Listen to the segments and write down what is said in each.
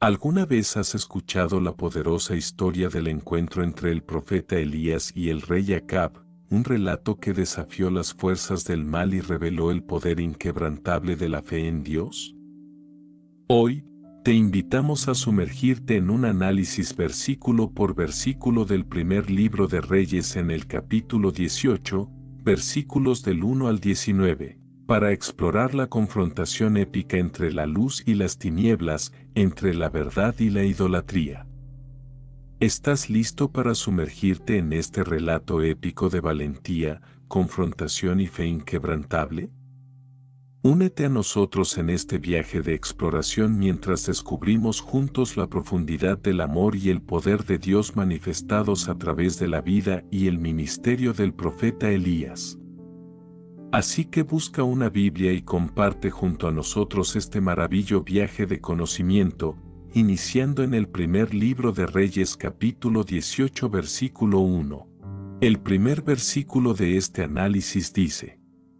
¿Alguna vez has escuchado la poderosa historia del encuentro entre el profeta Elías y el rey Acab, un relato que desafió las fuerzas del mal y reveló el poder inquebrantable de la fe en Dios? Hoy, te invitamos a sumergirte en un análisis versículo por versículo del primer libro de Reyes en el capítulo 18, versículos del 1 al 19. Para explorar la confrontación épica entre la luz y las tinieblas, entre la verdad y la idolatría. ¿Estás listo para sumergirte en este relato épico de valentía, confrontación y fe inquebrantable? Únete a nosotros en este viaje de exploración mientras descubrimos juntos la profundidad del amor y el poder de Dios manifestados a través de la vida y el ministerio del profeta Elías. Así que busca una Biblia y comparte junto a nosotros este maravilloso viaje de conocimiento, iniciando en el primer libro de Reyes capítulo 18 versículo 1. El primer versículo de este análisis dice: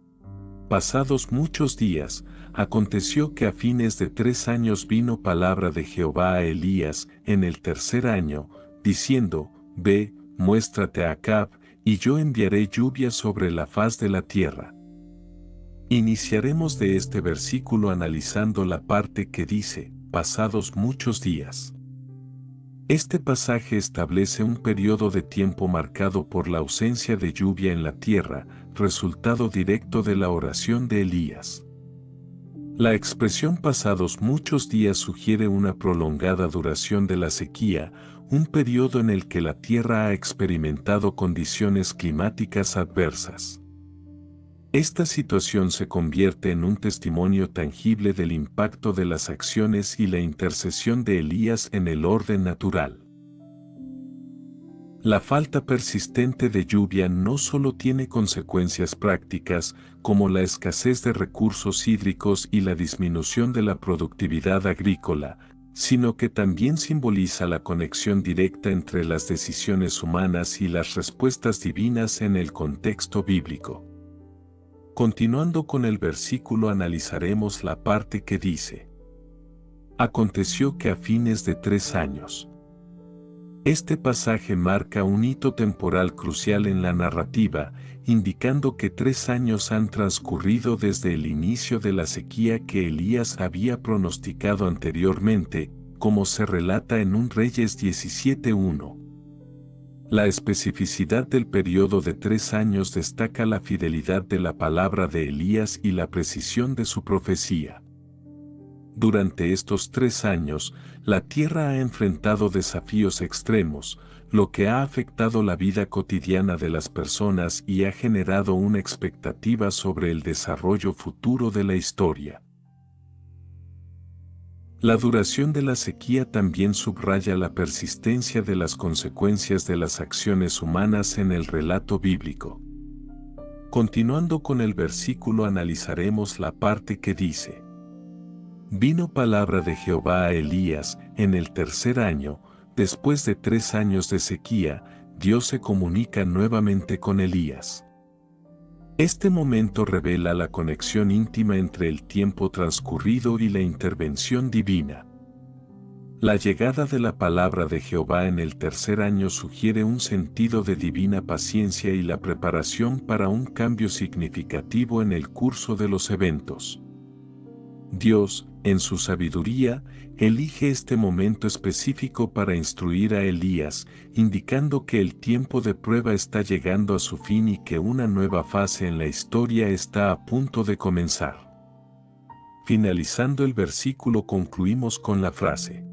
Pasados muchos días, aconteció que a fines de 3 años vino palabra de Jehová a Elías en el tercer año, diciendo: Ve, muéstrate a Acab, y yo enviaré lluvia sobre la faz de la tierra. Iniciaremos de este versículo analizando la parte que dice: pasados muchos días. Este pasaje establece un periodo de tiempo marcado por la ausencia de lluvia en la tierra, resultado directo de la oración de Elías. La expresión pasados muchos días sugiere una prolongada duración de la sequía, un periodo en el que la tierra ha experimentado condiciones climáticas adversas. Esta situación se convierte en un testimonio tangible del impacto de las acciones y la intercesión de Elías en el orden natural. La falta persistente de lluvia no solo tiene consecuencias prácticas, como la escasez de recursos hídricos y la disminución de la productividad agrícola, sino que también simboliza la conexión directa entre las decisiones humanas y las respuestas divinas en el contexto bíblico. Continuando con el versículo, analizaremos la parte que dice: Aconteció que a fines de 3 años. Este pasaje marca un hito temporal crucial en la narrativa, indicando que 3 años han transcurrido desde el inicio de la sequía que Elías había pronosticado anteriormente, como se relata en 1 Reyes 17:1. La especificidad del periodo de 3 años destaca la fidelidad de la palabra de Elías y la precisión de su profecía. Durante estos 3 años, la tierra ha enfrentado desafíos extremos, lo que ha afectado la vida cotidiana de las personas y ha generado una expectativa sobre el desarrollo futuro de la historia. La duración de la sequía también subraya la persistencia de las consecuencias de las acciones humanas en el relato bíblico. Continuando con el versículo, analizaremos la parte que dice: Vino palabra de Jehová a Elías en el tercer año, después de 3 años de sequía, Dios se comunica nuevamente con Elías. Este momento revela la conexión íntima entre el tiempo transcurrido y la intervención divina. La llegada de la palabra de Jehová en el tercer año sugiere un sentido de divina paciencia y la preparación para un cambio significativo en el curso de los eventos. Dios, en su sabiduría, elige este momento específico para instruir a Elías, indicando que el tiempo de prueba está llegando a su fin y que una nueva fase en la historia está a punto de comenzar. Finalizando el versículo, concluimos con la frase: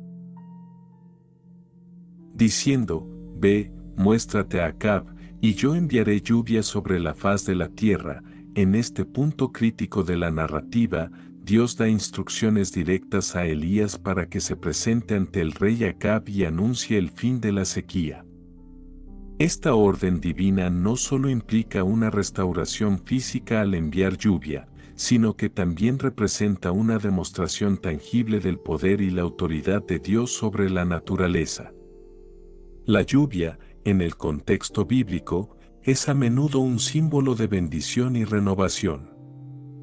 diciendo: Ve, muéstrate a Acab, y yo enviaré lluvia sobre la faz de la tierra. En este punto crítico de la narrativa, Dios da instrucciones directas a Elías para que se presente ante el rey Acab y anuncie el fin de la sequía. Esta orden divina no solo implica una restauración física al enviar lluvia, sino que también representa una demostración tangible del poder y la autoridad de Dios sobre la naturaleza. La lluvia, en el contexto bíblico, es a menudo un símbolo de bendición y renovación.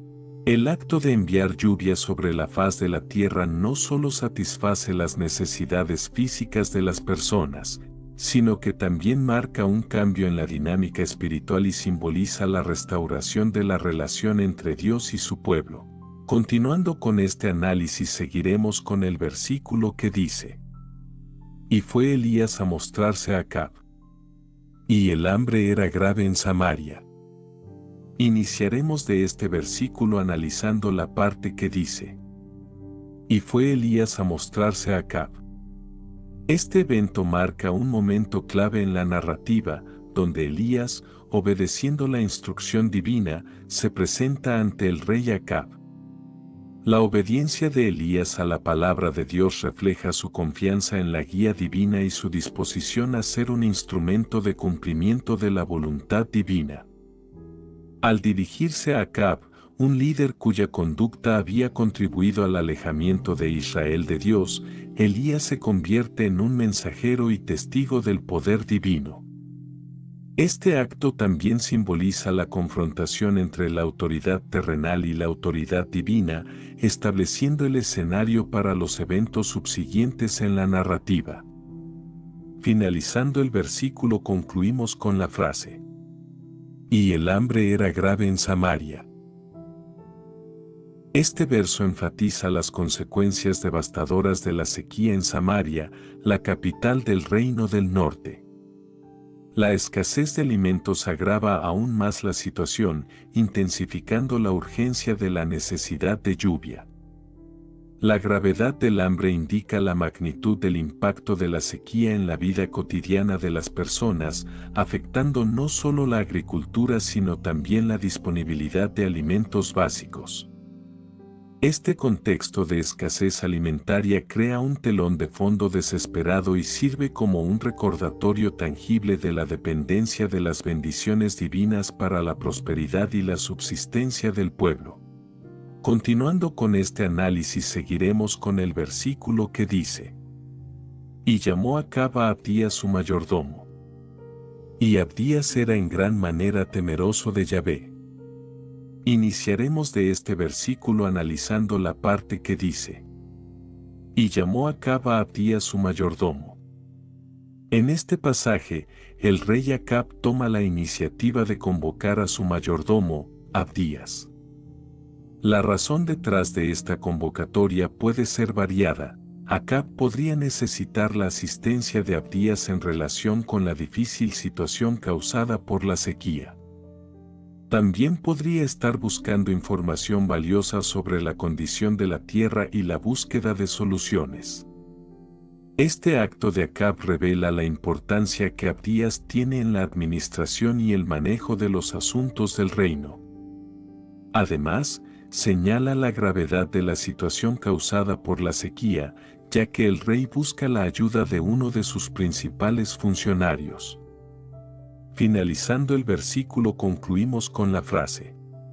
El acto de enviar lluvia sobre la faz de la tierra no solo satisface las necesidades físicas de las personas, sino que también marca un cambio en la dinámica espiritual y simboliza la restauración de la relación entre Dios y su pueblo. Continuando con este análisis, seguiremos con el versículo que dice: Y fue Elías a mostrarse a Acab. Y el hambre era grave en Samaria. Iniciaremos de este versículo analizando la parte que dice: Y fue Elías a mostrarse a Acab. Este evento marca un momento clave en la narrativa, donde Elías, obedeciendo la instrucción divina, se presenta ante el rey Acab. La obediencia de Elías a la palabra de Dios refleja su confianza en la guía divina y su disposición a ser un instrumento de cumplimiento de la voluntad divina. Al dirigirse a Acab, un líder cuya conducta había contribuido al alejamiento de Israel de Dios, Elías se convierte en un mensajero y testigo del poder divino. Este acto también simboliza la confrontación entre la autoridad terrenal y la autoridad divina, estableciendo el escenario para los eventos subsiguientes en la narrativa. Finalizando el versículo, concluimos con la frase: Y el hambre era grave en Samaria. Este verso enfatiza las consecuencias devastadoras de la sequía en Samaria, la capital del Reino del Norte. La escasez de alimentos agrava aún más la situación, intensificando la urgencia de la necesidad de lluvia. La gravedad del hambre indica la magnitud del impacto de la sequía en la vida cotidiana de las personas, afectando no solo la agricultura sino también la disponibilidad de alimentos básicos. Este contexto de escasez alimentaria crea un telón de fondo desesperado y sirve como un recordatorio tangible de la dependencia de las bendiciones divinas para la prosperidad y la subsistencia del pueblo. Continuando con este análisis, seguiremos con el versículo que dice: Y llamó Acab a Abdías su mayordomo. Y Abdías era en gran manera temeroso de Yahvé. Iniciaremos de este versículo analizando la parte que dice: Y llamó Acab a Abdías su mayordomo. En este pasaje, el rey Acab toma la iniciativa de convocar a su mayordomo, Abdías. La razón detrás de esta convocatoria puede ser variada. Acab podría necesitar la asistencia de Abdías en relación con la difícil situación causada por la sequía. También podría estar buscando información valiosa sobre la condición de la tierra y la búsqueda de soluciones. Este acto de Acab revela la importancia que Abdías tiene en la administración y el manejo de los asuntos del reino. Además, señala la gravedad de la situación causada por la sequía, ya que el rey busca la ayuda de uno de sus principales funcionarios. Finalizando el versículo, concluimos con la frase: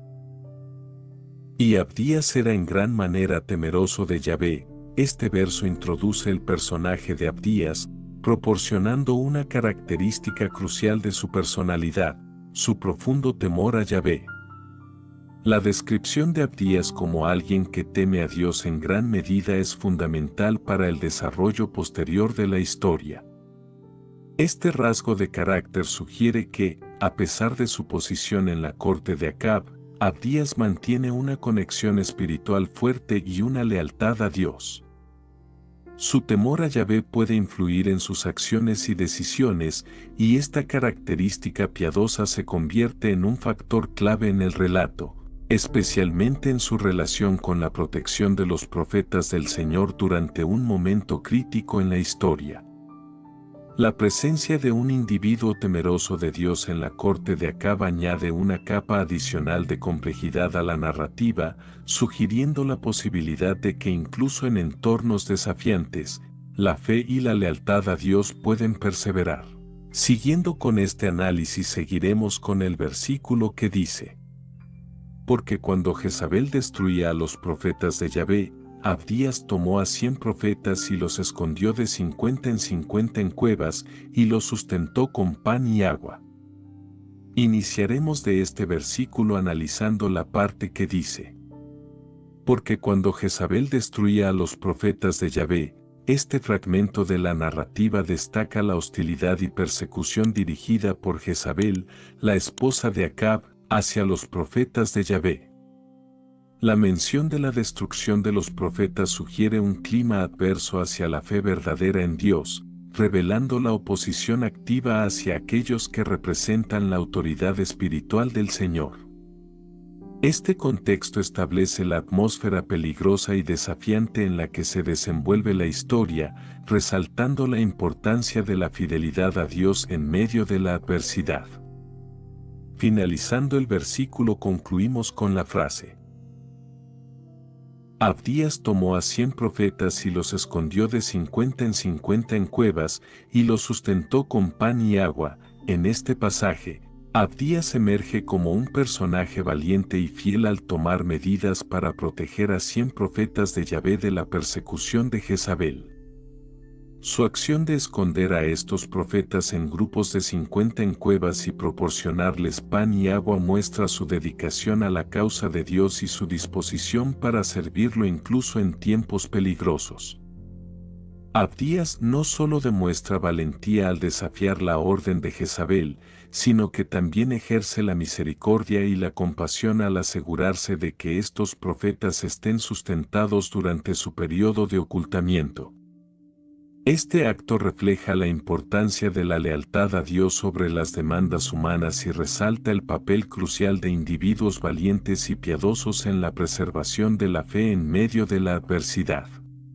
Y Abdías era en gran manera temeroso de Yahvé. Este verso introduce el personaje de Abdías, proporcionando una característica crucial de su personalidad, su profundo temor a Yahvé. La descripción de Abdías como alguien que teme a Dios en gran medida es fundamental para el desarrollo posterior de la historia. Este rasgo de carácter sugiere que, a pesar de su posición en la corte de Acab, Abdías mantiene una conexión espiritual fuerte y una lealtad a Dios. Su temor a Yahvé puede influir en sus acciones y decisiones, y esta característica piadosa se convierte en un factor clave en el relato, especialmente en su relación con la protección de los profetas del Señor durante un momento crítico en la historia. La presencia de un individuo temeroso de Dios en la corte de Acab añade una capa adicional de complejidad a la narrativa, sugiriendo la posibilidad de que incluso en entornos desafiantes, la fe y la lealtad a Dios pueden perseverar. Siguiendo con este análisis, seguiremos con el versículo que dice: Porque cuando Jezabel destruía a los profetas de Yahvé, Abdías tomó a 100 profetas y los escondió de 50 en 50 en cuevas, y los sustentó con pan y agua. Iniciaremos de este versículo analizando la parte que dice: Porque cuando Jezabel destruía a los profetas de Yahvé, este fragmento de la narrativa destaca la hostilidad y persecución dirigida por Jezabel, la esposa de Acab, hacia los profetas de Yahvé. La mención de la destrucción de los profetas sugiere un clima adverso hacia la fe verdadera en Dios, revelando la oposición activa hacia aquellos que representan la autoridad espiritual del Señor. Este contexto establece la atmósfera peligrosa y desafiante en la que se desenvuelve la historia, resaltando la importancia de la fidelidad a Dios en medio de la adversidad. Finalizando el versículo concluimos con la frase: Abdías tomó a 100 profetas y los escondió de 50 en 50 en cuevas, y los sustentó con pan y agua. En este pasaje, Abdías emerge como un personaje valiente y fiel al tomar medidas para proteger a 100 profetas de Yahvé de la persecución de Jezabel. Su acción de esconder a estos profetas en grupos de 50 en cuevas y proporcionarles pan y agua muestra su dedicación a la causa de Dios y su disposición para servirlo incluso en tiempos peligrosos. Abdías no solo demuestra valentía al desafiar la orden de Jezabel, sino que también ejerce la misericordia y la compasión al asegurarse de que estos profetas estén sustentados durante su periodo de ocultamiento. Este acto refleja la importancia de la lealtad a Dios sobre las demandas humanas y resalta el papel crucial de individuos valientes y piadosos en la preservación de la fe en medio de la adversidad.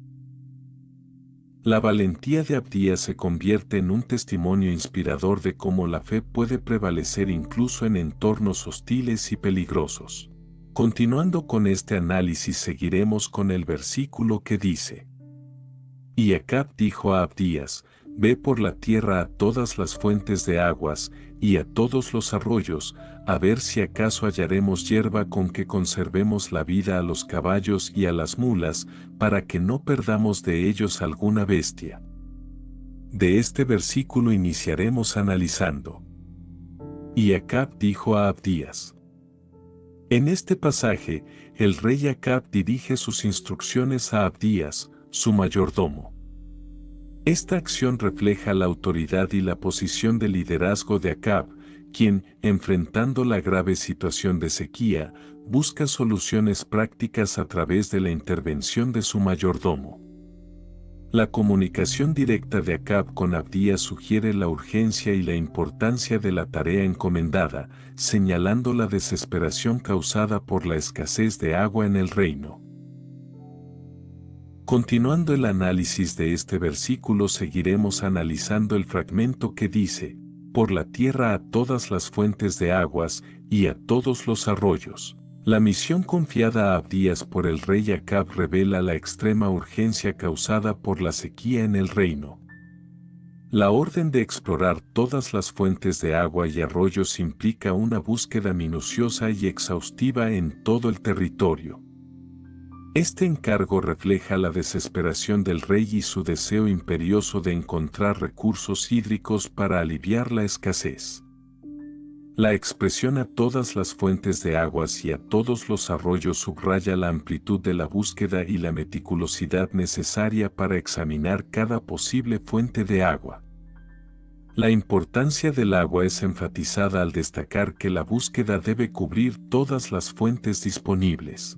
La valentía de Abdías se convierte en un testimonio inspirador de cómo la fe puede prevalecer incluso en entornos hostiles y peligrosos. Continuando con este análisis, seguiremos con el versículo que dice: Y Acab dijo a Abdías: Ve por la tierra a todas las fuentes de aguas, y a todos los arroyos, a ver si acaso hallaremos hierba con que conservemos la vida a los caballos y a las mulas, para que no perdamos de ellos alguna bestia. De este versículo iniciaremos analizando. Y Acab dijo a Abdías. En este pasaje, el rey Acab dirige sus instrucciones a Abdías, su mayordomo. Esta acción refleja la autoridad y la posición de liderazgo de Acab, quien, enfrentando la grave situación de sequía, busca soluciones prácticas a través de la intervención de su mayordomo. La comunicación directa de Acab con Abdías sugiere la urgencia y la importancia de la tarea encomendada, señalando la desesperación causada por la escasez de agua en el reino. Continuando el análisis de este versículo, seguiremos analizando el fragmento que dice: por la tierra a todas las fuentes de aguas y a todos los arroyos. La misión confiada a Abdías por el rey Acab revela la extrema urgencia causada por la sequía en el reino. La orden de explorar todas las fuentes de agua y arroyos implica una búsqueda minuciosa y exhaustiva en todo el territorio. Este encargo refleja la desesperación del rey y su deseo imperioso de encontrar recursos hídricos para aliviar la escasez. La expresión a todas las fuentes de aguas y a todos los arroyos subraya la amplitud de la búsqueda y la meticulosidad necesaria para examinar cada posible fuente de agua. La importancia del agua es enfatizada al destacar que la búsqueda debe cubrir todas las fuentes disponibles.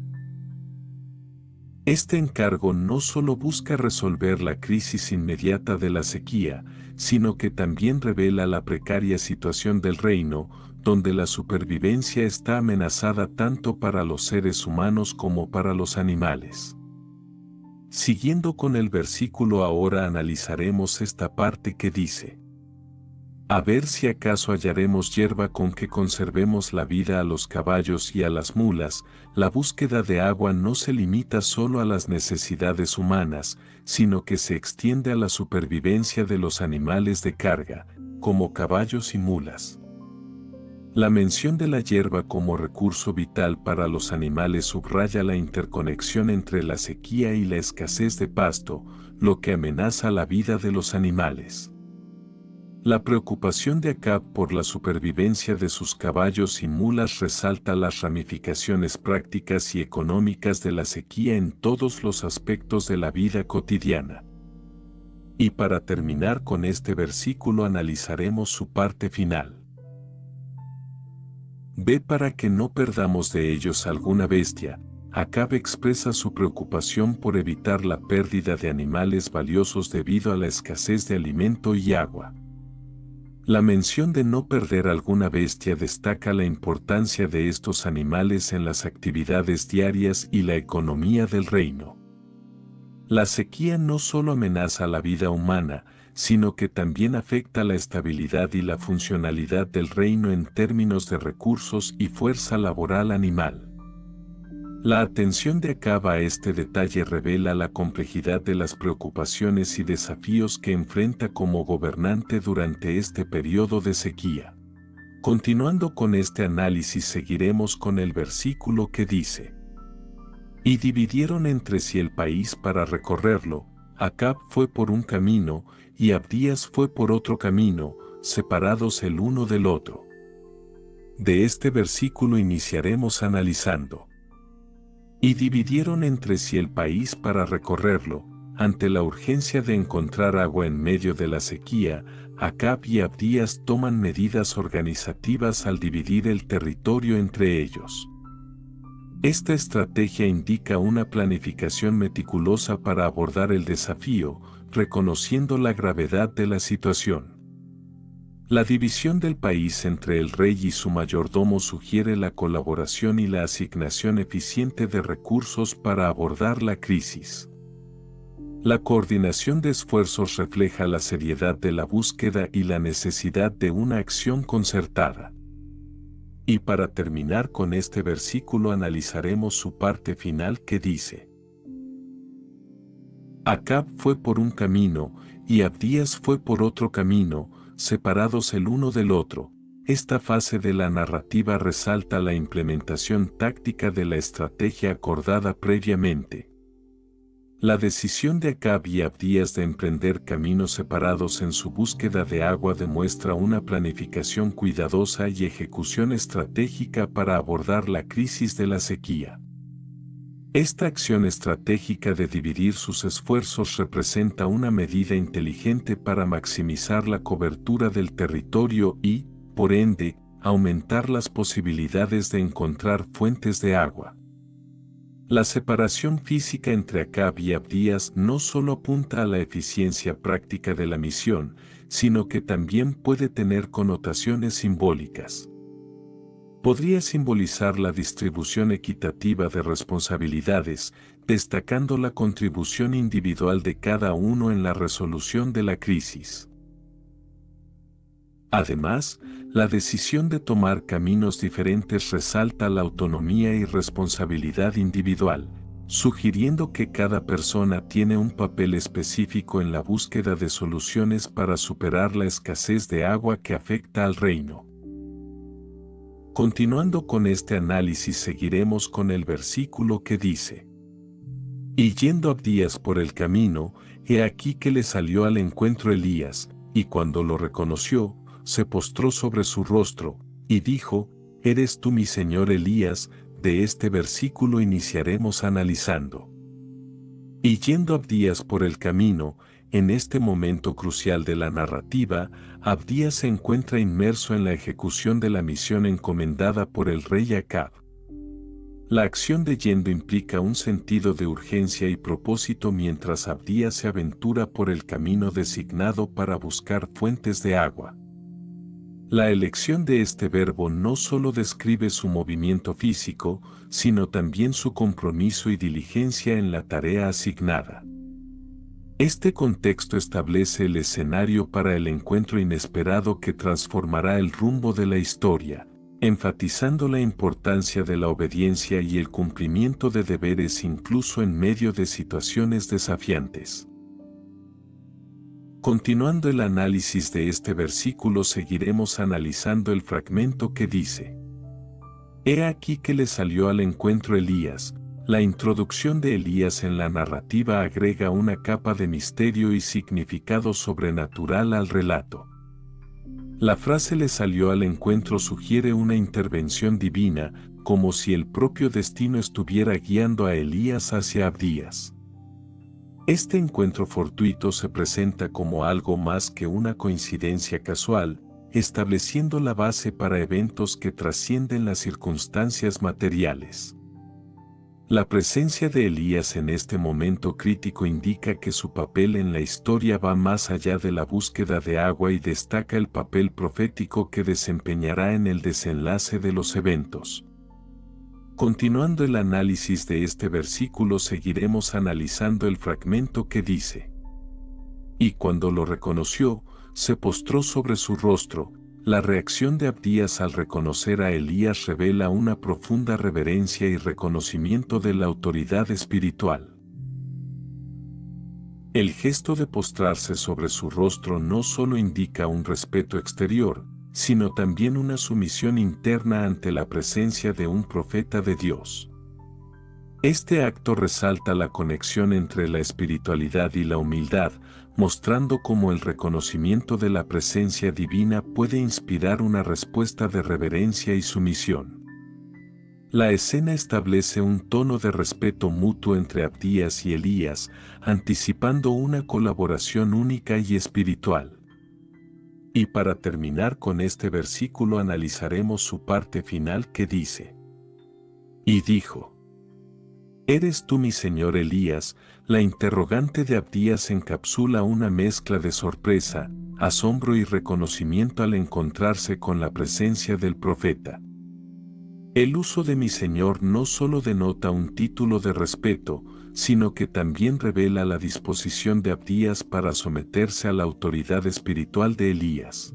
Este encargo no solo busca resolver la crisis inmediata de la sequía, sino que también revela la precaria situación del reino, donde la supervivencia está amenazada tanto para los seres humanos como para los animales. Siguiendo con el versículo, ahora analizaremos esta parte que dice: a ver si acaso hallaremos hierba con que conservemos la vida a los caballos y a las mulas. La búsqueda de agua no se limita solo a las necesidades humanas, sino que se extiende a la supervivencia de los animales de carga, como caballos y mulas. La mención de la hierba como recurso vital para los animales subraya la interconexión entre la sequía y la escasez de pasto, lo que amenaza la vida de los animales. La preocupación de Acab por la supervivencia de sus caballos y mulas resalta las ramificaciones prácticas y económicas de la sequía en todos los aspectos de la vida cotidiana. Y para terminar con este versículo analizaremos su parte final. Ve para que no perdamos de ellos alguna bestia. Acab expresa su preocupación por evitar la pérdida de animales valiosos debido a la escasez de alimento y agua. La mención de no perder alguna bestia destaca la importancia de estos animales en las actividades diarias y la economía del reino. La sequía no solo amenaza la vida humana, sino que también afecta la estabilidad y la funcionalidad del reino en términos de recursos y fuerza laboral animal. La atención de Acab a este detalle revela la complejidad de las preocupaciones y desafíos que enfrenta como gobernante durante este periodo de sequía. Continuando con este análisis seguiremos con el versículo que dice: Y dividieron entre sí el país para recorrerlo. Acab fue por un camino, y Abdías fue por otro camino, separados el uno del otro. De este versículo iniciaremos analizando. Y dividieron entre sí el país para recorrerlo. Ante la urgencia de encontrar agua en medio de la sequía, Acab y Abdías toman medidas organizativas al dividir el territorio entre ellos. Esta estrategia indica una planificación meticulosa para abordar el desafío, reconociendo la gravedad de la situación. La división del país entre el rey y su mayordomo sugiere la colaboración y la asignación eficiente de recursos para abordar la crisis. La coordinación de esfuerzos refleja la seriedad de la búsqueda y la necesidad de una acción concertada. Y para terminar con este versículo analizaremos su parte final que dice: Acab fue por un camino, y Abdías fue por otro camino, separados el uno del otro. Esta fase de la narrativa resalta la implementación táctica de la estrategia acordada previamente. La decisión de Acab y Abdías de emprender caminos separados en su búsqueda de agua demuestra una planificación cuidadosa y ejecución estratégica para abordar la crisis de la sequía. Esta acción estratégica de dividir sus esfuerzos representa una medida inteligente para maximizar la cobertura del territorio y, por ende, aumentar las posibilidades de encontrar fuentes de agua. La separación física entre Acab y Abdías no solo apunta a la eficiencia práctica de la misión, sino que también puede tener connotaciones simbólicas. Podría simbolizar la distribución equitativa de responsabilidades, destacando la contribución individual de cada uno en la resolución de la crisis. Además, la decisión de tomar caminos diferentes resalta la autonomía y responsabilidad individual, sugiriendo que cada persona tiene un papel específico en la búsqueda de soluciones para superar la escasez de agua que afecta al reino. Continuando con este análisis seguiremos con el versículo que dice: Y yendo Abdías por el camino, he aquí que le salió al encuentro Elías, y cuando lo reconoció, se postró sobre su rostro, y dijo: ¿Eres tú mi señor Elías? De este versículo iniciaremos analizando. Y yendo Abdías por el camino, en este momento crucial de la narrativa, Abdías se encuentra inmerso en la ejecución de la misión encomendada por el rey Acab. La acción de yendo implica un sentido de urgencia y propósito mientras Abdías se aventura por el camino designado para buscar fuentes de agua. La elección de este verbo no solo describe su movimiento físico, sino también su compromiso y diligencia en la tarea asignada. Este contexto establece el escenario para el encuentro inesperado que transformará el rumbo de la historia, enfatizando la importancia de la obediencia y el cumplimiento de deberes incluso en medio de situaciones desafiantes. Continuando el análisis de este versículo seguiremos analizando el fragmento que dice: He aquí que le salió al encuentro Elías. La introducción de Elías en la narrativa agrega una capa de misterio y significado sobrenatural al relato. La frase le salió al encuentro sugiere una intervención divina, como si el propio destino estuviera guiando a Elías hacia Abdías. Este encuentro fortuito se presenta como algo más que una coincidencia casual, estableciendo la base para eventos que trascienden las circunstancias materiales. La presencia de Elías en este momento crítico indica que su papel en la historia va más allá de la búsqueda de agua y destaca el papel profético que desempeñará en el desenlace de los eventos. Continuando el análisis de este versículo, seguiremos analizando el fragmento que dice: Y cuando lo reconoció, se postró sobre su rostro. La reacción de Abdías al reconocer a Elías revela una profunda reverencia y reconocimiento de la autoridad espiritual. El gesto de postrarse sobre su rostro no solo indica un respeto exterior, sino también una sumisión interna ante la presencia de un profeta de Dios. Este acto resalta la conexión entre la espiritualidad y la humildad, mostrando cómo el reconocimiento de la presencia divina puede inspirar una respuesta de reverencia y sumisión. La escena establece un tono de respeto mutuo entre Abdías y Elías, anticipando una colaboración única y espiritual. Y para terminar con este versículo analizaremos su parte final que dice: Y dijo: ¿Eres tú mi señor Elías? La interrogante de Abdías encapsula una mezcla de sorpresa, asombro y reconocimiento al encontrarse con la presencia del profeta. El uso de mi señor no solo denota un título de respeto, sino que también revela la disposición de Abdías para someterse a la autoridad espiritual de Elías.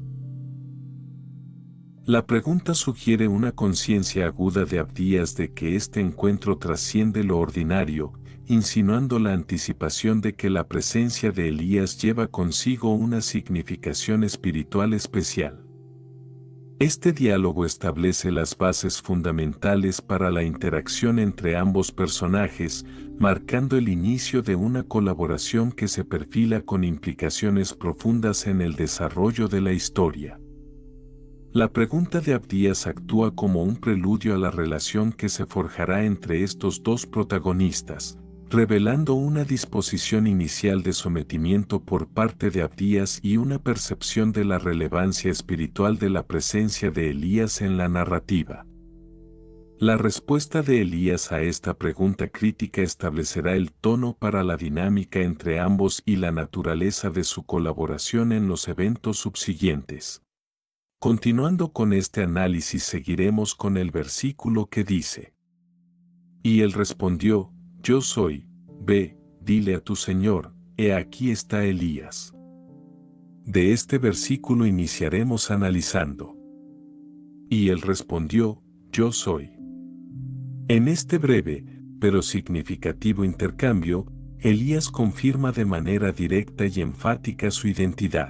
La pregunta sugiere una conciencia aguda de Abdías de que este encuentro trasciende lo ordinario, insinuando la anticipación de que la presencia de Elías lleva consigo una significación espiritual especial. Este diálogo establece las bases fundamentales para la interacción entre ambos personajes, marcando el inicio de una colaboración que se perfila con implicaciones profundas en el desarrollo de la historia. La pregunta de Abdías actúa como un preludio a la relación que se forjará entre estos dos protagonistas, revelando una disposición inicial de sometimiento por parte de Abdías y una percepción de la relevancia espiritual de la presencia de Elías en la narrativa. La respuesta de Elías a esta pregunta crítica establecerá el tono para la dinámica entre ambos y la naturaleza de su colaboración en los eventos subsiguientes. Continuando con este análisis, seguiremos con el versículo que dice: Y él respondió: Yo soy, ve, dile a tu señor, he aquí está Elías. De este versículo iniciaremos analizando. Y él respondió: Yo soy. En este breve, pero significativo intercambio, Elías confirma de manera directa y enfática su identidad.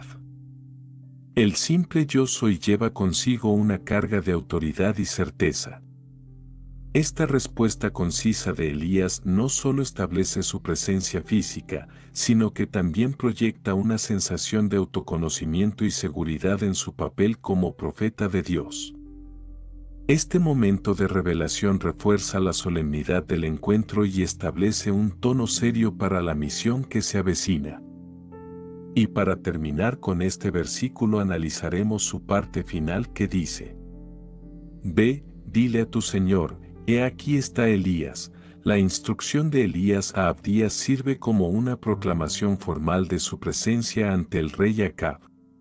El simple yo soy lleva consigo una carga de autoridad y certeza. Esta respuesta concisa de Elías no solo establece su presencia física, sino que también proyecta una sensación de autoconocimiento y seguridad en su papel como profeta de Dios. Este momento de revelación refuerza la solemnidad del encuentro y establece un tono serio para la misión que se avecina. Y para terminar con este versículo analizaremos su parte final que dice: Ve, dile a tu señor, he aquí está Elías. La instrucción de Elías a Abdías sirve como una proclamación formal de su presencia ante el rey Acab.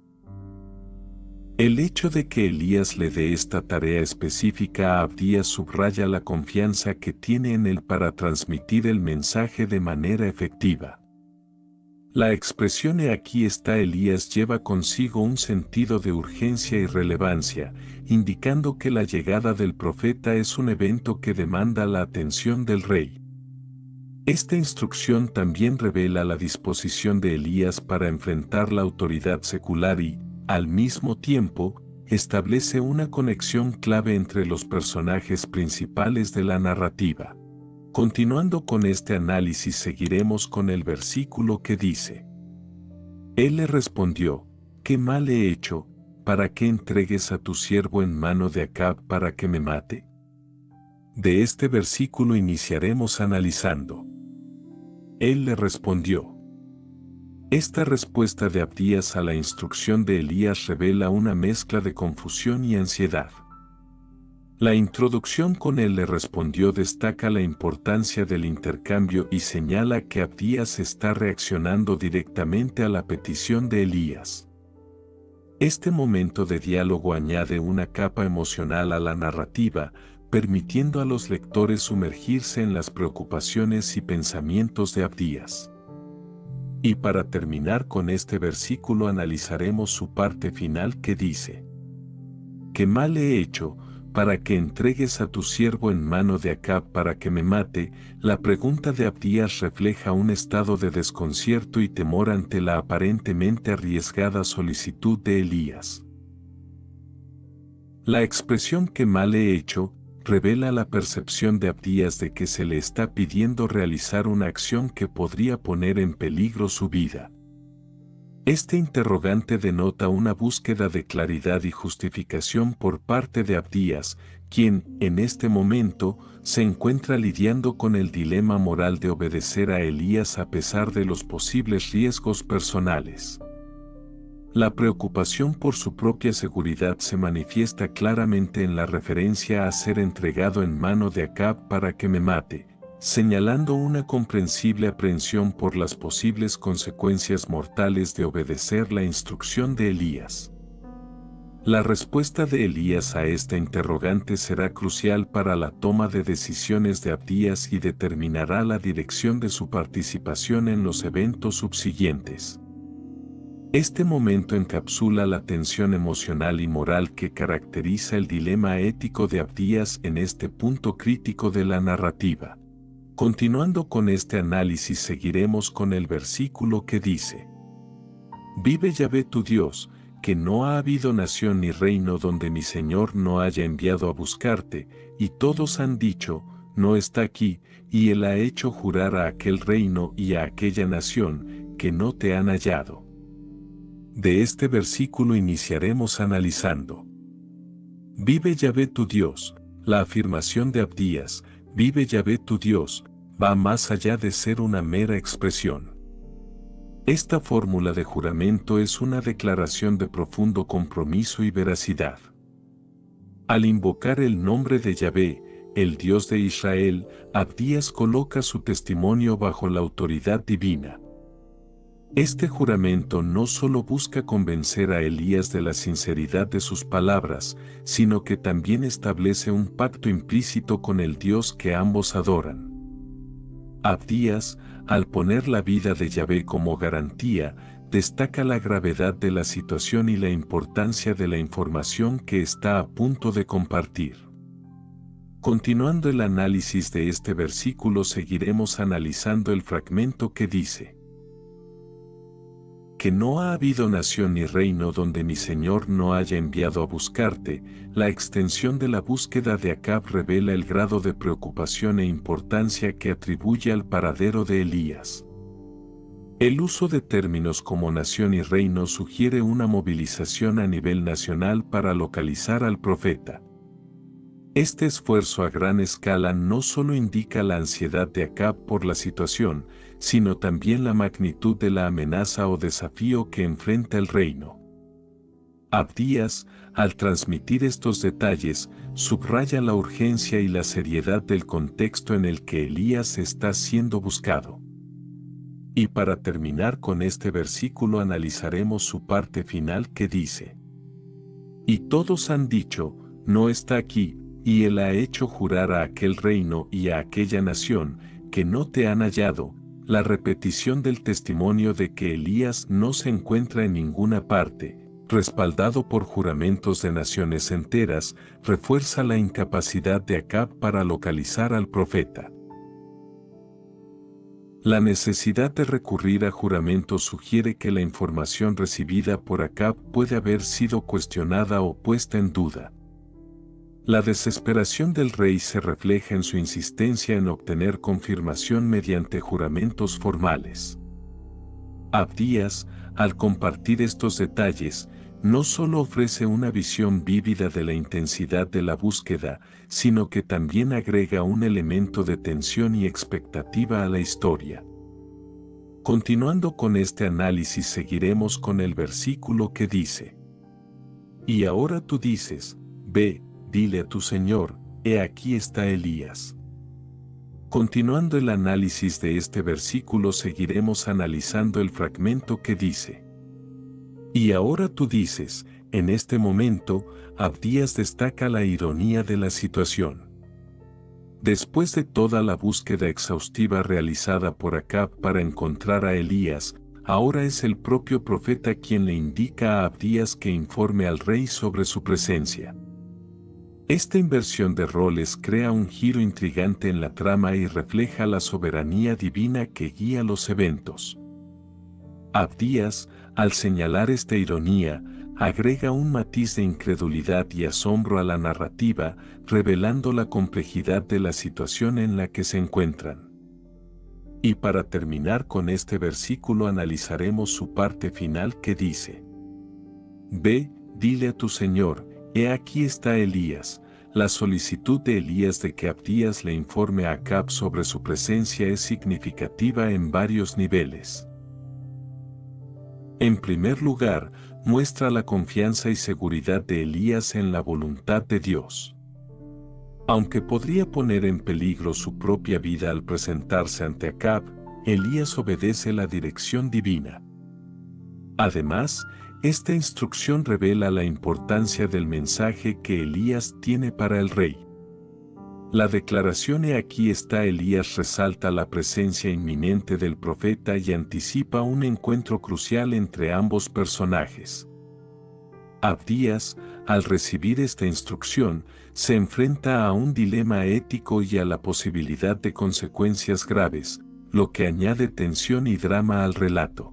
El hecho de que Elías le dé esta tarea específica a Abdías subraya la confianza que tiene en él para transmitir el mensaje de manera efectiva. La expresión "he aquí está Elías" lleva consigo un sentido de urgencia y relevancia, indicando que la llegada del profeta es un evento que demanda la atención del rey. Esta instrucción también revela la disposición de Elías para enfrentar la autoridad secular y, al mismo tiempo, establece una conexión clave entre los personajes principales de la narrativa. Continuando con este análisis, seguiremos con el versículo que dice: Él le respondió: ¿Qué mal he hecho? para que entregues a tu siervo en mano de Acab para que me mate? De este versículo iniciaremos analizando. Él le respondió. Esta respuesta de Abdías a la instrucción de Elías revela una mezcla de confusión y ansiedad. La introducción con él le respondió destaca la importancia del intercambio y señala que Abdías está reaccionando directamente a la petición de Elías. Este momento de diálogo añade una capa emocional a la narrativa, permitiendo a los lectores sumergirse en las preocupaciones y pensamientos de Abdías. Y para terminar con este versículo analizaremos su parte final que dice: ¿Qué mal he hecho, para que entregues a tu siervo en mano de Acab para que me mate? La pregunta de Abdías refleja un estado de desconcierto y temor ante la aparentemente arriesgada solicitud de Elías. La expresión «qué mal he hecho» revela la percepción de Abdías de que se le está pidiendo realizar una acción que podría poner en peligro su vida. Este interrogante denota una búsqueda de claridad y justificación por parte de Abdías, quien, en este momento, se encuentra lidiando con el dilema moral de obedecer a Elías a pesar de los posibles riesgos personales. La preocupación por su propia seguridad se manifiesta claramente en la referencia a ser entregado en mano de Acab para que me mate, señalando una comprensible aprehensión por las posibles consecuencias mortales de obedecer la instrucción de Elías. La respuesta de Elías a esta interrogante será crucial para la toma de decisiones de Abdías y determinará la dirección de su participación en los eventos subsiguientes. Este momento encapsula la tensión emocional y moral que caracteriza el dilema ético de Abdías en este punto crítico de la narrativa. Continuando con este análisis seguiremos con el versículo que dice: Vive Yahvé tu Dios, que no ha habido nación ni reino donde mi Señor no haya enviado a buscarte, y todos han dicho, no está aquí, y él ha hecho jurar a aquel reino y a aquella nación, que no te han hallado. De este versículo iniciaremos analizando. Vive Yahvé tu Dios. La afirmación de Abdías, vive Yahvé tu Dios, va más allá de ser una mera expresión. Esta fórmula de juramento es una declaración de profundo compromiso y veracidad. Al invocar el nombre de Yahvé, el Dios de Israel, Abdías coloca su testimonio bajo la autoridad divina. Este juramento no solo busca convencer a Elías de la sinceridad de sus palabras, sino que también establece un pacto implícito con el Dios que ambos adoran. Abdías, al poner la vida de Yahvé como garantía, destaca la gravedad de la situación y la importancia de la información que está a punto de compartir. Continuando el análisis de este versículo, seguiremos analizando el fragmento que dice: Que no ha habido nación ni reino donde mi Señor no haya enviado a buscarte. La extensión de la búsqueda de Acab revela el grado de preocupación e importancia que atribuye al paradero de Elías. El uso de términos como nación y reino sugiere una movilización a nivel nacional para localizar al profeta. Este esfuerzo a gran escala no solo indica la ansiedad de Acab por la situación, sino también la magnitud de la amenaza o desafío que enfrenta el reino. Abdías, al transmitir estos detalles, subraya la urgencia y la seriedad del contexto en el que Elías está siendo buscado. Y para terminar con este versículo analizaremos su parte final que dice: Y todos han dicho, no está aquí, y él ha hecho jurar a aquel reino y a aquella nación, que no te han hallado. La repetición del testimonio de que Elías no se encuentra en ninguna parte, respaldado por juramentos de naciones enteras, refuerza la incapacidad de Acab para localizar al profeta. La necesidad de recurrir a juramentos sugiere que la información recibida por Acab puede haber sido cuestionada o puesta en duda. La desesperación del rey se refleja en su insistencia en obtener confirmación mediante juramentos formales. Abdías, al compartir estos detalles, no solo ofrece una visión vívida de la intensidad de la búsqueda, sino que también agrega un elemento de tensión y expectativa a la historia. Continuando con este análisis, seguiremos con el versículo que dice: Y ahora tú dices, ve, dile a tu Señor, he aquí está Elías. Continuando el análisis de este versículo, seguiremos analizando el fragmento que dice: Y ahora tú dices. En este momento, Abdías destaca la ironía de la situación. Después de toda la búsqueda exhaustiva realizada por Acab para encontrar a Elías, ahora es el propio profeta quien le indica a Abdías que informe al rey sobre su presencia. Esta inversión de roles crea un giro intrigante en la trama y refleja la soberanía divina que guía los eventos. Abdías, al señalar esta ironía, agrega un matiz de incredulidad y asombro a la narrativa, revelando la complejidad de la situación en la que se encuentran. Y para terminar con este versículo, analizaremos su parte final que dice: Ve, dile a tu Señor, he aquí está Elías. La solicitud de Elías de que Abdías le informe a Acab sobre su presencia es significativa en varios niveles. En primer lugar, muestra la confianza y seguridad de Elías en la voluntad de Dios. Aunque podría poner en peligro su propia vida al presentarse ante Acab, Elías obedece la dirección divina. Además, esta instrucción revela la importancia del mensaje que Elías tiene para el rey. La declaración "He aquí está Elías" resalta la presencia inminente del profeta y anticipa un encuentro crucial entre ambos personajes. Abdías, al recibir esta instrucción, se enfrenta a un dilema ético y a la posibilidad de consecuencias graves, lo que añade tensión y drama al relato.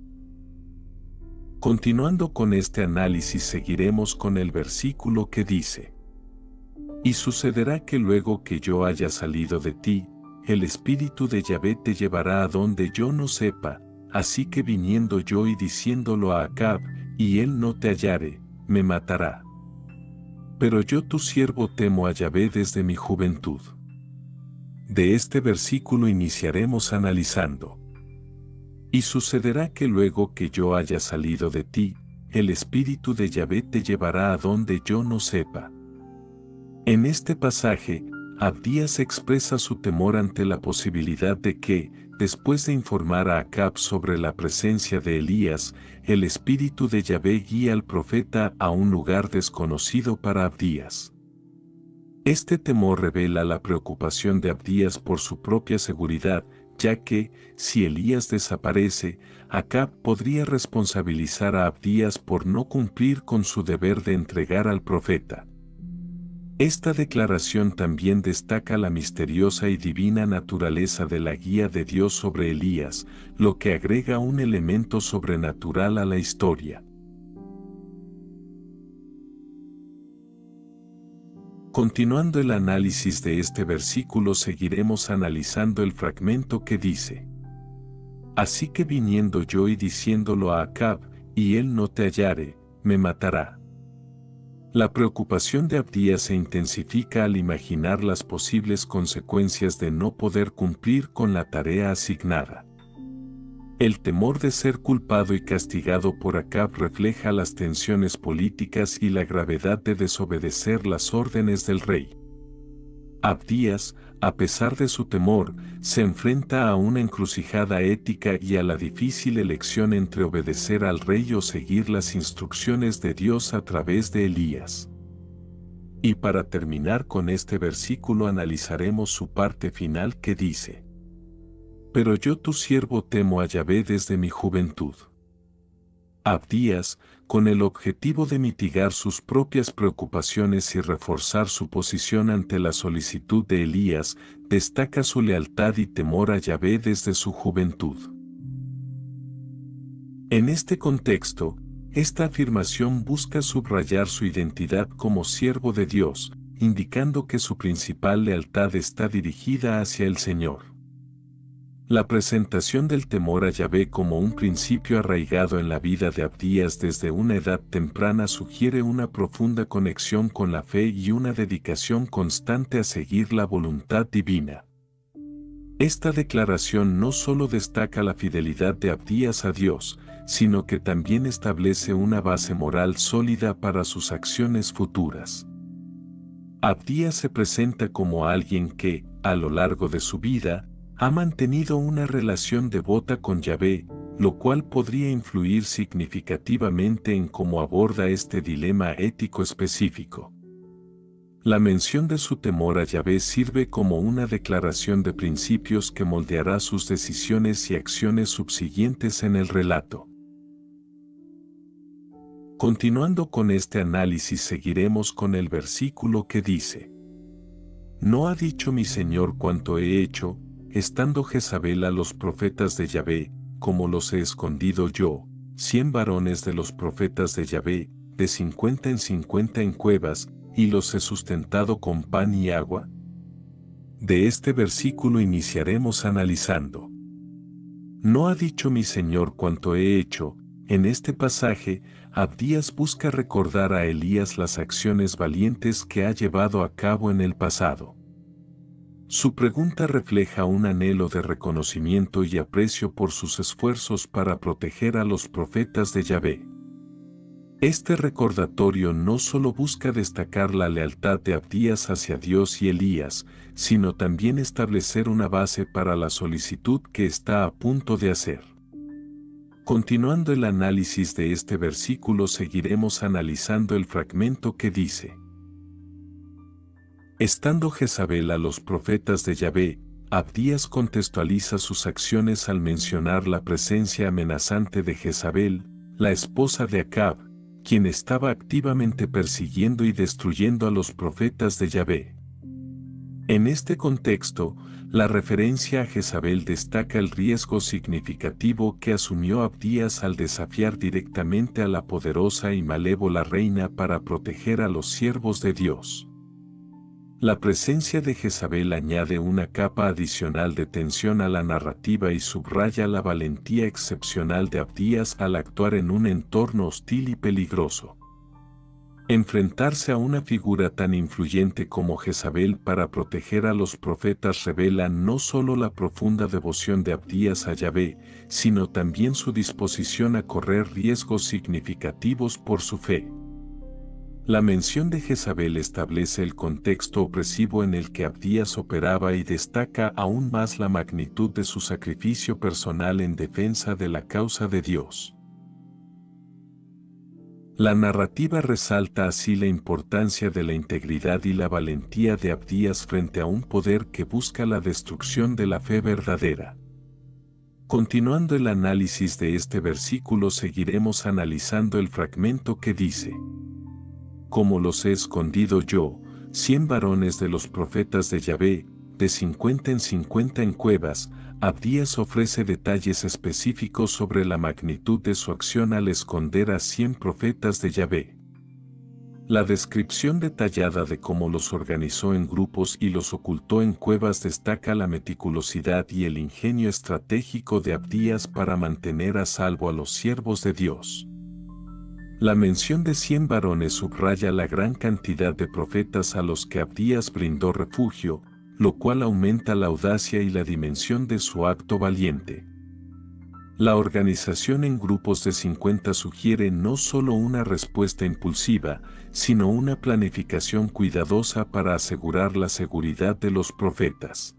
Continuando con este análisis, seguiremos con el versículo que dice: Y sucederá que luego que yo haya salido de ti, el Espíritu de Yahvé te llevará a donde yo no sepa, así que viniendo yo y diciéndolo a Acab, y él no te hallare, me matará. Pero yo tu siervo temo a Yahvé desde mi juventud. De este versículo iniciaremos analizando. Y sucederá que luego que yo haya salido de ti, el Espíritu de Yahvé te llevará a donde yo no sepa. En este pasaje, Abdías expresa su temor ante la posibilidad de que, después de informar a Acab sobre la presencia de Elías, el Espíritu de Yahvé guíe al profeta a un lugar desconocido para Abdías. Este temor revela la preocupación de Abdías por su propia seguridad, ya que, si Elías desaparece, Acab podría responsabilizar a Abdías por no cumplir con su deber de entregar al profeta. Esta declaración también destaca la misteriosa y divina naturaleza de la guía de Dios sobre Elías, lo que agrega un elemento sobrenatural a la historia. Continuando el análisis de este versículo, seguiremos analizando el fragmento que dice: Así que viniendo yo y diciéndolo a Acab, y él no te hallare, me matará. La preocupación de Abdías se intensifica al imaginar las posibles consecuencias de no poder cumplir con la tarea asignada. El temor de ser culpado y castigado por Acab refleja las tensiones políticas y la gravedad de desobedecer las órdenes del rey. Abdías, a pesar de su temor, se enfrenta a una encrucijada ética y a la difícil elección entre obedecer al rey o seguir las instrucciones de Dios a través de Elías. Y para terminar con este versículo, analizaremos su parte final que dice: Pero yo tu siervo temo a Yahvé desde mi juventud. Abdías, con el objetivo de mitigar sus propias preocupaciones y reforzar su posición ante la solicitud de Elías, destaca su lealtad y temor a Yahvé desde su juventud. En este contexto, esta afirmación busca subrayar su identidad como siervo de Dios, indicando que su principal lealtad está dirigida hacia el Señor. La presentación del temor a Yahvé como un principio arraigado en la vida de Abdías desde una edad temprana sugiere una profunda conexión con la fe y una dedicación constante a seguir la voluntad divina. Esta declaración no solo destaca la fidelidad de Abdías a Dios, sino que también establece una base moral sólida para sus acciones futuras. Abdías se presenta como alguien que, a lo largo de su vida, ha mantenido una relación devota con Yahvé, lo cual podría influir significativamente en cómo aborda este dilema ético específico. La mención de su temor a Yahvé sirve como una declaración de principios que moldeará sus decisiones y acciones subsiguientes en el relato. Continuando con este análisis, seguiremos con el versículo que dice: ¿No ha dicho mi Señor cuánto he hecho, estando Jezabel a los profetas de Yahvé, como los he escondido yo, 100 varones de los profetas de Yahvé, de 50 en 50 en cuevas, y los he sustentado con pan y agua? De este versículo iniciaremos analizando. ¿No ha dicho mi Señor cuánto he hecho? En este pasaje, Abdías busca recordar a Elías las acciones valientes que ha llevado a cabo en el pasado. Su pregunta refleja un anhelo de reconocimiento y aprecio por sus esfuerzos para proteger a los profetas de Yahvé. Este recordatorio no solo busca destacar la lealtad de Abdías hacia Dios y Elías, sino también establecer una base para la solicitud que está a punto de hacer. Continuando el análisis de este versículo, seguiremos analizando el fragmento que dice: Estando Jezabel a los profetas de Yahvé, Abdías contextualiza sus acciones al mencionar la presencia amenazante de Jezabel, la esposa de Acab, quien estaba activamente persiguiendo y destruyendo a los profetas de Yahvé. En este contexto, la referencia a Jezabel destaca el riesgo significativo que asumió Abdías al desafiar directamente a la poderosa y malévola reina para proteger a los siervos de Dios. La presencia de Jezabel añade una capa adicional de tensión a la narrativa y subraya la valentía excepcional de Abdías al actuar en un entorno hostil y peligroso. Enfrentarse a una figura tan influyente como Jezabel para proteger a los profetas revela no solo la profunda devoción de Abdías a Yahvé, sino también su disposición a correr riesgos significativos por su fe. La mención de Jezabel establece el contexto opresivo en el que Abdías operaba y destaca aún más la magnitud de su sacrificio personal en defensa de la causa de Dios. La narrativa resalta así la importancia de la integridad y la valentía de Abdías frente a un poder que busca la destrucción de la fe verdadera. Continuando el análisis de este versículo, seguiremos analizando el fragmento que dice: Como los he escondido yo, 100 varones de los profetas de Yahvé, de 50 en 50 en cuevas. Abdías ofrece detalles específicos sobre la magnitud de su acción al esconder a 100 profetas de Yahvé. La descripción detallada de cómo los organizó en grupos y los ocultó en cuevas destaca la meticulosidad y el ingenio estratégico de Abdías para mantener a salvo a los siervos de Dios. La mención de 100 varones subraya la gran cantidad de profetas a los que Abdías brindó refugio, lo cual aumenta la audacia y la dimensión de su acto valiente. La organización en grupos de 50 sugiere no solo una respuesta impulsiva, sino una planificación cuidadosa para asegurar la seguridad de los profetas.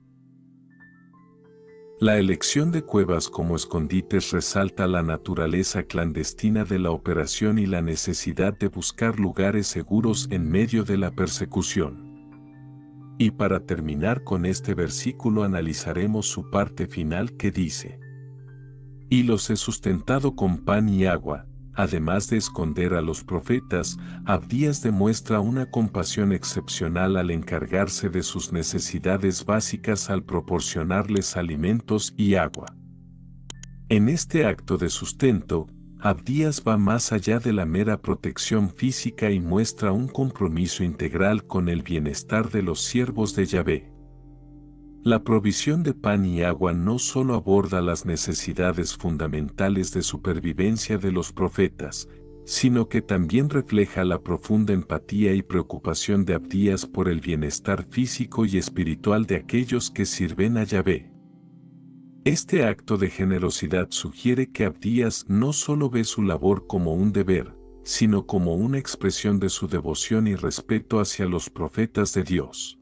La elección de cuevas como escondites resalta la naturaleza clandestina de la operación y la necesidad de buscar lugares seguros en medio de la persecución. Y para terminar con este versículo analizaremos su parte final que dice: Y los he sustentado con pan y agua. Además de esconder a los profetas, Abdías demuestra una compasión excepcional al encargarse de sus necesidades básicas al proporcionarles alimentos y agua. En este acto de sustento, Abdías va más allá de la mera protección física y muestra un compromiso integral con el bienestar de los siervos de Yahvé. La provisión de pan y agua no solo aborda las necesidades fundamentales de supervivencia de los profetas, sino que también refleja la profunda empatía y preocupación de Abdías por el bienestar físico y espiritual de aquellos que sirven a Yahvé. Este acto de generosidad sugiere que Abdías no solo ve su labor como un deber, sino como una expresión de su devoción y respeto hacia los profetas de Dios.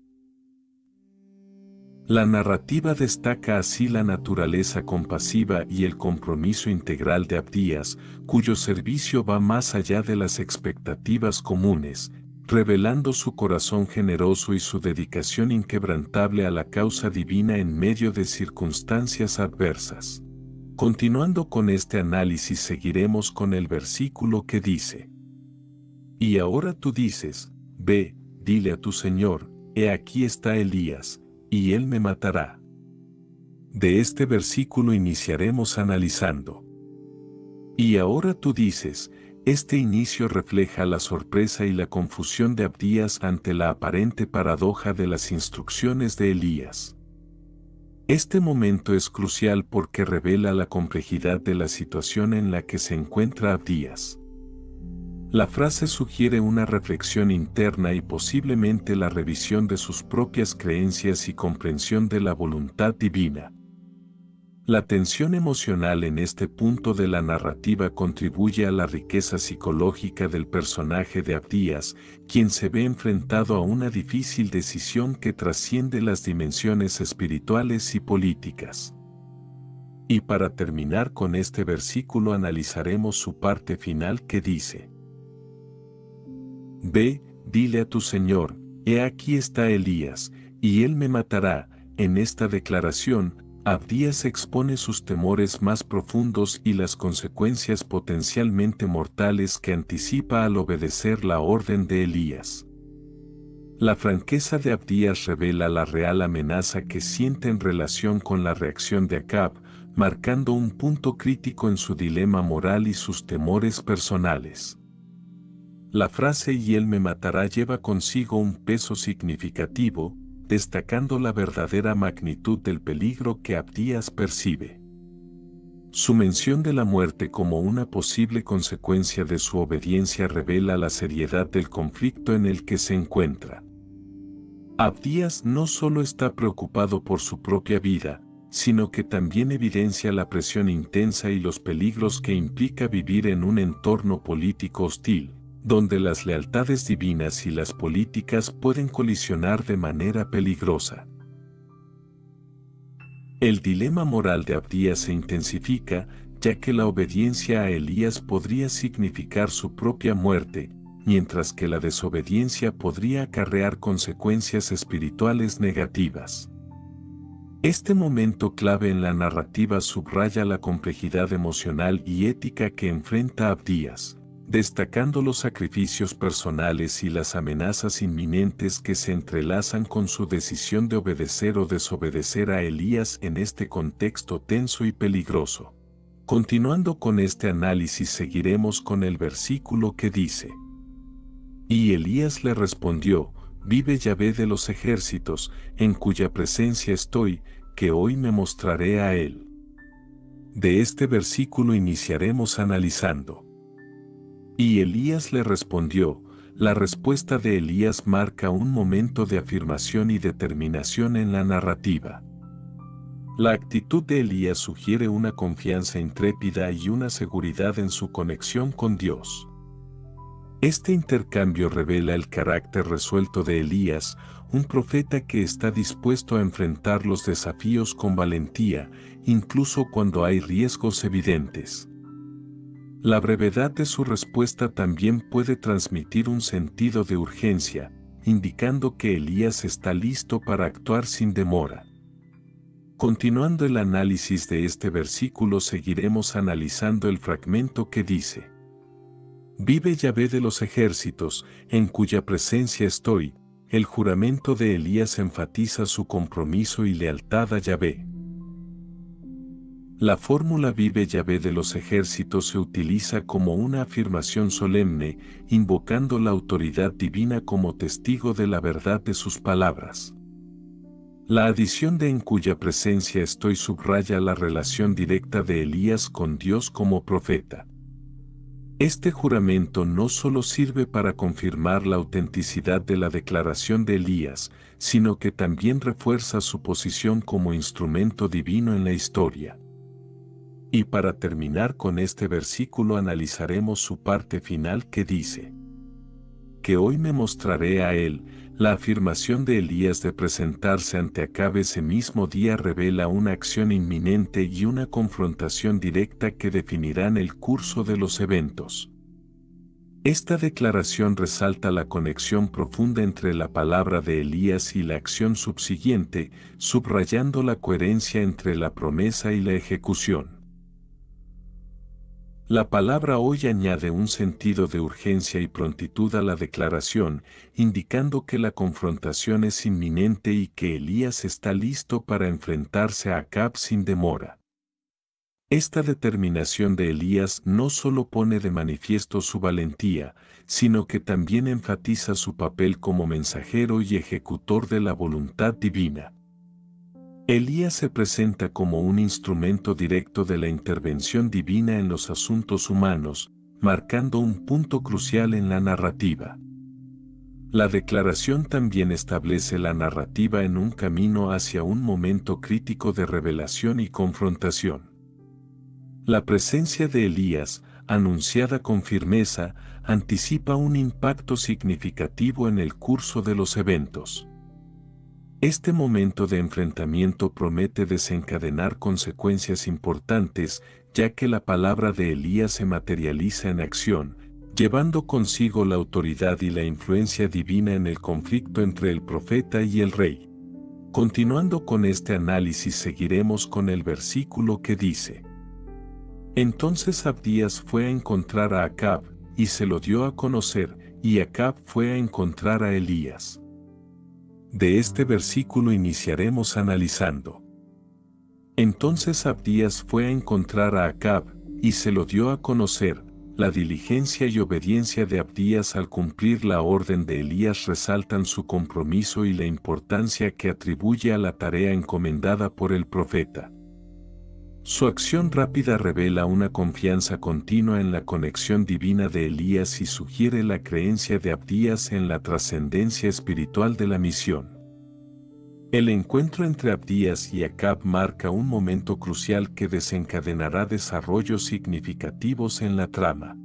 La narrativa destaca así la naturaleza compasiva y el compromiso integral de Abdías, cuyo servicio va más allá de las expectativas comunes, revelando su corazón generoso y su dedicación inquebrantable a la causa divina en medio de circunstancias adversas. Continuando con este análisis, seguiremos con el versículo que dice: Y ahora tú dices, ve, dile a tu Señor, he aquí está Elías, y él me matará. De este versículo iniciaremos analizando. Y ahora tú dices, este inicio refleja la sorpresa y la confusión de Abdías ante la aparente paradoja de las instrucciones de Elías. Este momento es crucial porque revela la complejidad de la situación en la que se encuentra Abdías. La frase sugiere una reflexión interna y posiblemente la revisión de sus propias creencias y comprensión de la voluntad divina. La tensión emocional en este punto de la narrativa contribuye a la riqueza psicológica del personaje de Abdías, quien se ve enfrentado a una difícil decisión que trasciende las dimensiones espirituales y políticas. Y para terminar con este versículo analizaremos su parte final que dice: Ve, dile a tu Señor, he aquí está Elías, y él me matará. En esta declaración, Abdías expone sus temores más profundos y las consecuencias potencialmente mortales que anticipa al obedecer la orden de Elías. La franqueza de Abdías revela la real amenaza que siente en relación con la reacción de Acab, marcando un punto crítico en su dilema moral y sus temores personales. La frase "y él me matará" lleva consigo un peso significativo, destacando la verdadera magnitud del peligro que Abdías percibe. Su mención de la muerte como una posible consecuencia de su obediencia revela la seriedad del conflicto en el que se encuentra. Abdías no solo está preocupado por su propia vida, sino que también evidencia la presión intensa y los peligros que implica vivir en un entorno político hostil, donde las lealtades divinas y las políticas pueden colisionar de manera peligrosa. El dilema moral de Abdías se intensifica, ya que la obediencia a Elías podría significar su propia muerte, mientras que la desobediencia podría acarrear consecuencias espirituales negativas. Este momento clave en la narrativa subraya la complejidad emocional y ética que enfrenta Abdías, destacando los sacrificios personales y las amenazas inminentes que se entrelazan con su decisión de obedecer o desobedecer a Elías en este contexto tenso y peligroso. Continuando con este análisis, seguiremos con el versículo que dice: Y Elías le respondió: Vive Yahvé de los ejércitos, en cuya presencia estoy, que hoy me mostraré a él. De este versículo iniciaremos analizando. Y Elías le respondió. La respuesta de Elías marca un momento de afirmación y determinación en la narrativa. La actitud de Elías sugiere una confianza intrépida y una seguridad en su conexión con Dios. Este intercambio revela el carácter resuelto de Elías, un profeta que está dispuesto a enfrentar los desafíos con valentía, incluso cuando hay riesgos evidentes. La brevedad de su respuesta también puede transmitir un sentido de urgencia, indicando que Elías está listo para actuar sin demora. Continuando el análisis de este versículo, seguiremos analizando el fragmento que dice: Vive Yahvé de los ejércitos, en cuya presencia estoy. El juramento de Elías enfatiza su compromiso y lealtad a Yahvé. La fórmula "Vive Yahvé de los ejércitos" se utiliza como una afirmación solemne, invocando la autoridad divina como testigo de la verdad de sus palabras. La adición de en cuya presencia estoy subraya la relación directa de Elías con Dios como profeta. Este juramento no solo sirve para confirmar la autenticidad de la declaración de Elías, sino que también refuerza su posición como instrumento divino en la historia. Y para terminar con este versículo analizaremos su parte final que dice: que hoy me mostraré a él. La afirmación de Elías de presentarse ante Acab ese mismo día revela una acción inminente y una confrontación directa que definirán el curso de los eventos. Esta declaración resalta la conexión profunda entre la palabra de Elías y la acción subsiguiente, subrayando la coherencia entre la promesa y la ejecución. La palabra hoy añade un sentido de urgencia y prontitud a la declaración, indicando que la confrontación es inminente y que Elías está listo para enfrentarse a Acab sin demora. Esta determinación de Elías no solo pone de manifiesto su valentía, sino que también enfatiza su papel como mensajero y ejecutor de la voluntad divina. Elías se presenta como un instrumento directo de la intervención divina en los asuntos humanos, marcando un punto crucial en la narrativa. La declaración también establece la narrativa en un camino hacia un momento crítico de revelación y confrontación. La presencia de Elías, anunciada con firmeza, anticipa un impacto significativo en el curso de los eventos. Este momento de enfrentamiento promete desencadenar consecuencias importantes, ya que la palabra de Elías se materializa en acción, llevando consigo la autoridad y la influencia divina en el conflicto entre el profeta y el rey. Continuando con este análisis, seguiremos con el versículo que dice: Entonces Abdías fue a encontrar a Acab, y se lo dio a conocer, y Acab fue a encontrar a Elías. De este versículo iniciaremos analizando. Entonces Abdías fue a encontrar a Acab, y se lo dio a conocer. La diligencia y obediencia de Abdías al cumplir la orden de Elías resaltan su compromiso y la importancia que atribuye a la tarea encomendada por el profeta. Su acción rápida revela una confianza continua en la conexión divina de Elías y sugiere la creencia de Abdías en la trascendencia espiritual de la misión. El encuentro entre Abdías y Acab marca un momento crucial que desencadenará desarrollos significativos en la trama.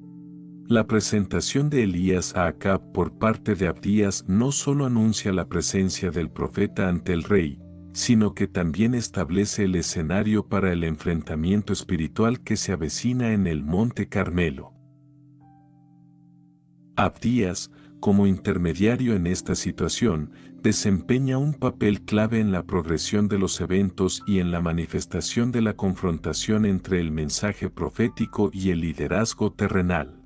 La presentación de Elías a Acab por parte de Abdías no solo anuncia la presencia del profeta ante el rey, sino que también establece el escenario para el enfrentamiento espiritual que se avecina en el Monte Carmelo. Abdías, como intermediario en esta situación, desempeña un papel clave en la progresión de los eventos y en la manifestación de la confrontación entre el mensaje profético y el liderazgo terrenal.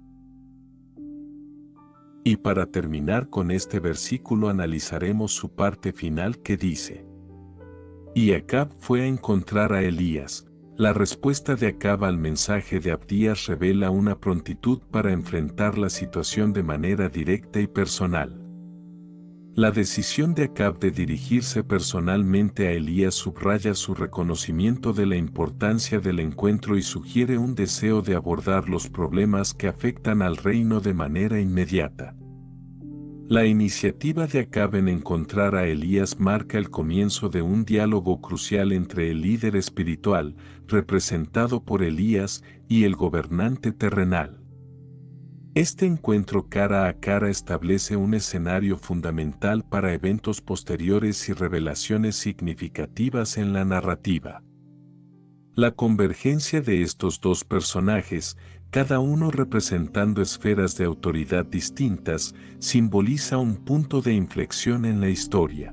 Y para terminar con este versículo analizaremos su parte final que dice: Y Acab fue a encontrar a Elías. La respuesta de Acab al mensaje de Abdías revela una prontitud para enfrentar la situación de manera directa y personal. La decisión de Acab de dirigirse personalmente a Elías subraya su reconocimiento de la importancia del encuentro y sugiere un deseo de abordar los problemas que afectan al reino de manera inmediata. La iniciativa de Acab en encontrar a Elías marca el comienzo de un diálogo crucial entre el líder espiritual, representado por Elías, y el gobernante terrenal. Este encuentro cara a cara establece un escenario fundamental para eventos posteriores y revelaciones significativas en la narrativa. La convergencia de estos dos personajes, cada uno representando esferas de autoridad distintas, simboliza un punto de inflexión en la historia.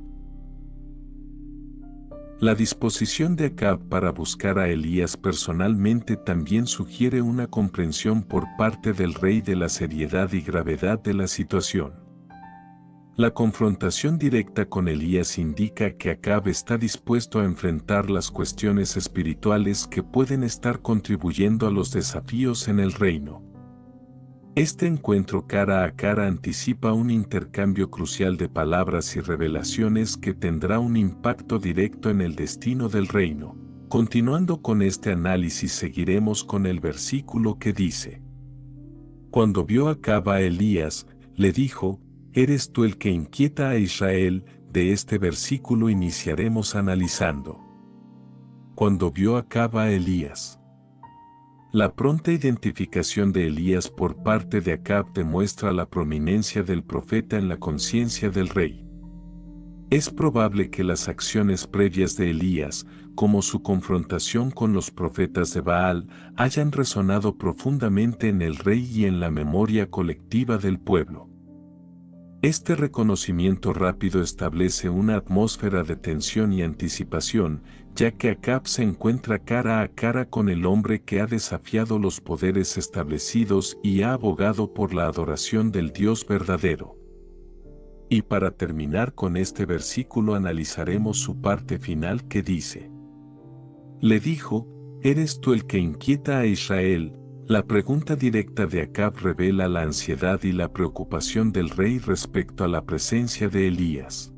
La disposición de Acab para buscar a Elías personalmente también sugiere una comprensión por parte del rey de la seriedad y gravedad de la situación. La confrontación directa con Elías indica que Acab está dispuesto a enfrentar las cuestiones espirituales que pueden estar contribuyendo a los desafíos en el reino. Este encuentro cara a cara anticipa un intercambio crucial de palabras y revelaciones que tendrá un impacto directo en el destino del reino. Continuando con este análisis, seguiremos con el versículo que dice: Cuando vio Acab a Elías, le dijo: ¿Eres tú el que inquieta a Israel? De este versículo iniciaremos analizando. Cuando vio Acab a Elías. La pronta identificación de Elías por parte de Acab demuestra la prominencia del profeta en la conciencia del rey. Es probable que las acciones previas de Elías, como su confrontación con los profetas de Baal, hayan resonado profundamente en el rey y en la memoria colectiva del pueblo. Este reconocimiento rápido establece una atmósfera de tensión y anticipación, ya que Acab se encuentra cara a cara con el hombre que ha desafiado los poderes establecidos y ha abogado por la adoración del Dios verdadero. Y para terminar con este versículo analizaremos su parte final que dice: Le dijo: ¿Eres tú el que inquieta a Israel? La pregunta directa de Acab revela la ansiedad y la preocupación del rey respecto a la presencia de Elías.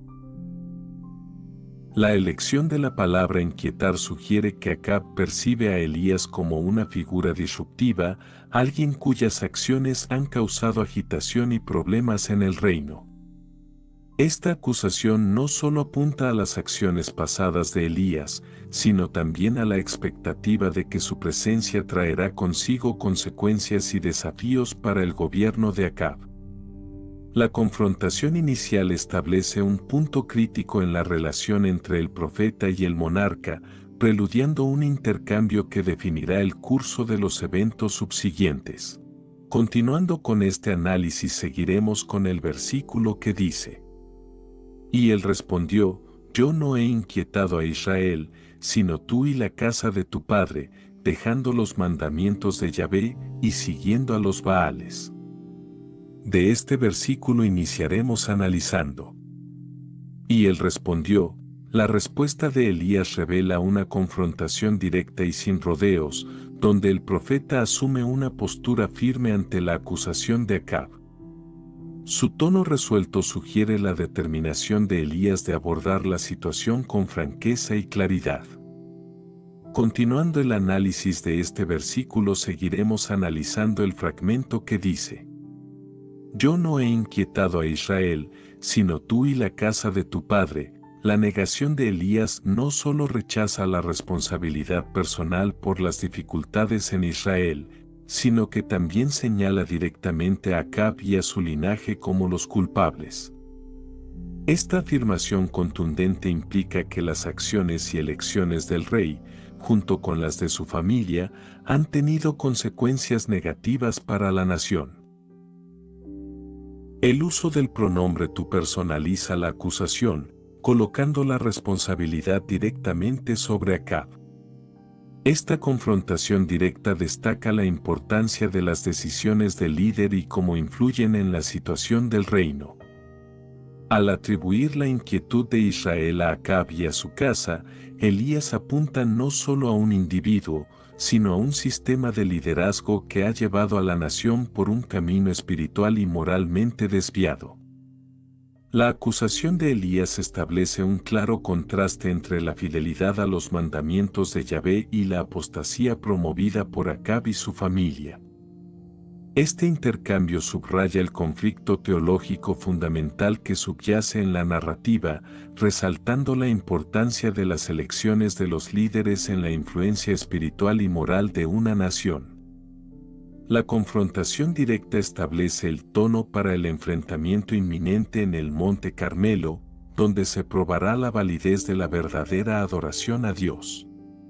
La elección de la palabra inquietar sugiere que Acab percibe a Elías como una figura disruptiva, alguien cuyas acciones han causado agitación y problemas en el reino. Esta acusación no solo apunta a las acciones pasadas de Elías, sino también a la expectativa de que su presencia traerá consigo consecuencias y desafíos para el gobierno de Acab. La confrontación inicial establece un punto crítico en la relación entre el profeta y el monarca, preludiando un intercambio que definirá el curso de los eventos subsiguientes. Continuando con este análisis, seguiremos con el versículo que dice: Y él respondió: Yo no he inquietado a Israel, sino tú y la casa de tu padre, dejando los mandamientos de Yahvé y siguiendo a los Baales. De este versículo iniciaremos analizando. Y él respondió. La respuesta de Elías revela una confrontación directa y sin rodeos, donde el profeta asume una postura firme ante la acusación de Acab. Su tono resuelto sugiere la determinación de Elías de abordar la situación con franqueza y claridad. Continuando el análisis de este versículo, seguiremos analizando el fragmento que dice: Yo no he inquietado a Israel, sino tú y la casa de tu padre. La negación de Elías no solo rechaza la responsabilidad personal por las dificultades en Israel, sino que también señala directamente a Acab y a su linaje como los culpables. Esta afirmación contundente implica que las acciones y elecciones del rey, junto con las de su familia, han tenido consecuencias negativas para la nación. El uso del pronombre tú personaliza la acusación, colocando la responsabilidad directamente sobre Acab. Esta confrontación directa destaca la importancia de las decisiones del líder y cómo influyen en la situación del reino. Al atribuir la inquietud de Israel a Acab y a su casa, Elías apunta no solo a un individuo, sino a un sistema de liderazgo que ha llevado a la nación por un camino espiritual y moralmente desviado. La acusación de Elías establece un claro contraste entre la fidelidad a los mandamientos de Yahvé y la apostasía promovida por Acab y su familia. Este intercambio subraya el conflicto teológico fundamental que subyace en la narrativa, resaltando la importancia de las elecciones de los líderes en la influencia espiritual y moral de una nación. La confrontación directa establece el tono para el enfrentamiento inminente en el Monte Carmelo, donde se probará la validez de la verdadera adoración a Dios.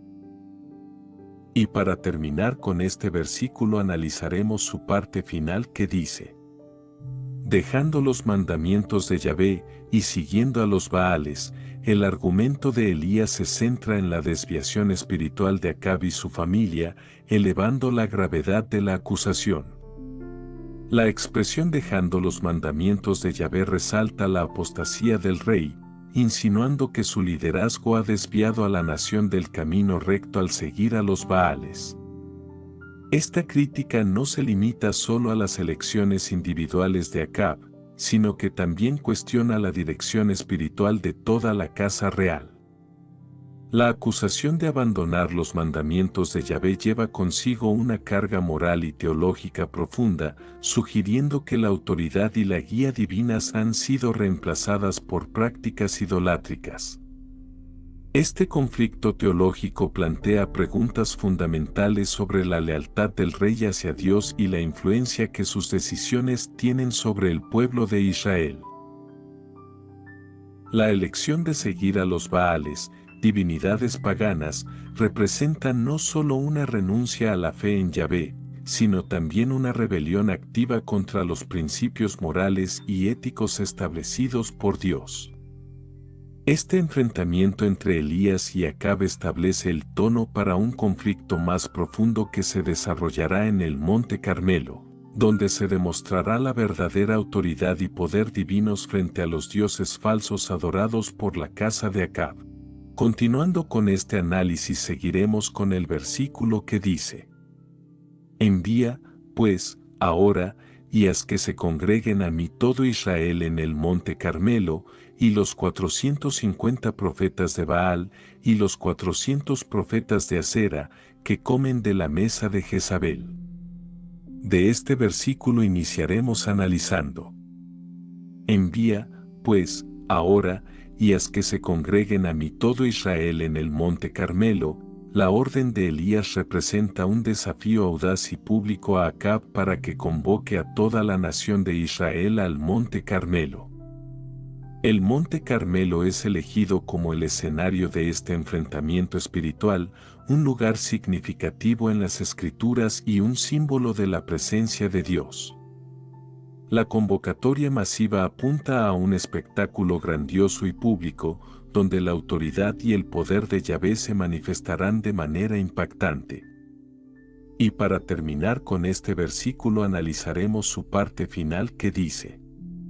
Y para terminar con este versículo analizaremos su parte final que dice: Dejando los mandamientos de Yahvé y siguiendo a los Baales. El argumento de Elías se centra en la desviación espiritual de Acab y su familia, elevando la gravedad de la acusación. La expresión dejando los mandamientos de Yahvé resalta la apostasía del rey, insinuando que su liderazgo ha desviado a la nación del camino recto al seguir a los Baales. Esta crítica no se limita solo a las elecciones individuales de Acab, sino que también cuestiona la dirección espiritual de toda la casa real. La acusación de abandonar los mandamientos de Yahvé lleva consigo una carga moral y teológica profunda, sugiriendo que la autoridad y la guía divinas han sido reemplazadas por prácticas idolátricas. Este conflicto teológico plantea preguntas fundamentales sobre la lealtad del rey hacia Dios y la influencia que sus decisiones tienen sobre el pueblo de Israel. La elección de seguir a los Baales, divinidades paganas, representa no solo una renuncia a la fe en Yahvé, sino también una rebelión activa contra los principios morales y éticos establecidos por Dios. Este enfrentamiento entre Elías y Acab establece el tono para un conflicto más profundo que se desarrollará en el Monte Carmelo, donde se demostrará la verdadera autoridad y poder divinos frente a los dioses falsos adorados por la casa de Acab. Continuando con este análisis, seguiremos con el versículo que dice: Envía, pues, ahora, y haz que se congreguen a mí todo Israel en el Monte Carmelo, y los 450 profetas de Baal, y los 400 profetas de Acera, que comen de la mesa de Jezabel. De este versículo iniciaremos analizando. Envía, pues, ahora, y haz que se congreguen a mí todo Israel en el Monte Carmelo. La orden de Elías representa un desafío audaz y público a Acab para que convoque a toda la nación de Israel al Monte Carmelo. El Monte Carmelo es elegido como el escenario de este enfrentamiento espiritual, un lugar significativo en las Escrituras y un símbolo de la presencia de Dios. La convocatoria masiva apunta a un espectáculo grandioso y público, donde la autoridad y el poder de Yahvé se manifestarán de manera impactante. Y para terminar con este versículo analizaremos su parte final que dice: